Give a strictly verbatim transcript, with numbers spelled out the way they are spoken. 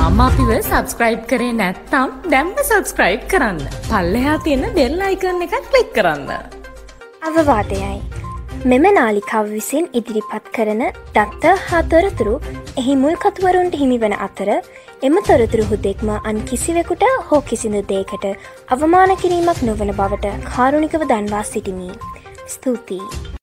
තාම අපිව subscribe කරේ නැත්නම් දැන්ම subscribe කරන්න. පල්ලෙහා තියෙන bell icon එක click කරන්න. අවවාදයයි. මෙම නාලිකාව විසින් ඉදිරිපත් කරන දත්ත හා තොරතුරු එහි මුල් කතුවරුන්ට හිමිවන අතර එම තොරතුරු හුදෙක්ම අන් කිසිවෙකුට හෝ කිසිදු දෙයකට අවමාන කිරීමක් නොවන බවට කාරුණිකව දන්වා සිටිමි. ස්තුතියි.